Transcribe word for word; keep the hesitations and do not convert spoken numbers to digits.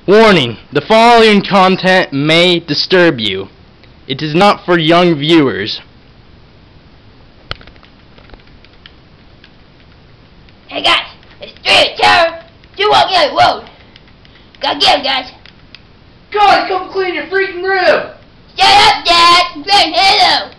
Warning, the following content may disturb you. It is not for young viewers. Hey guys, it's three terror, two walking on the road. Gotta get him, guys. God, come clean your freaking room! Shut up, Dad! Great hello!